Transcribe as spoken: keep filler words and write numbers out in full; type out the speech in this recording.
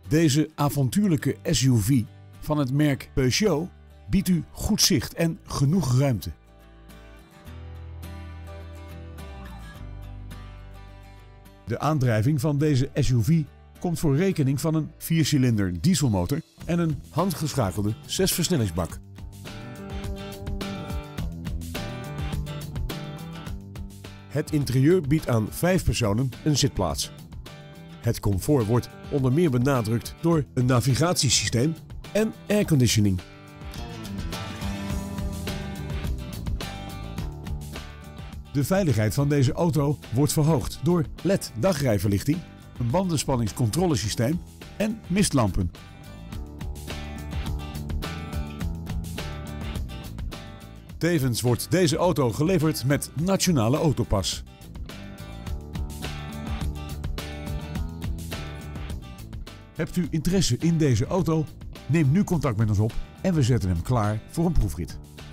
Deze avontuurlijke S U V van het merk Peugeot biedt u goed zicht en genoeg ruimte. De aandrijving van deze S U V komt voor rekening van een viercilinder dieselmotor en een handgeschakelde zesversnellingsbak. Het interieur biedt aan vijf personen een zitplaats. Het comfort wordt onder meer benadrukt door een navigatiesysteem en airconditioning. De veiligheid van deze auto wordt verhoogd door L E D dagrijverlichting, een bandenspanningscontrolesysteem en mistlampen. Tevens wordt deze auto geleverd met Nationale Autopas. Hebt u interesse in deze auto? Neem nu contact met ons op en we zetten hem klaar voor een proefrit.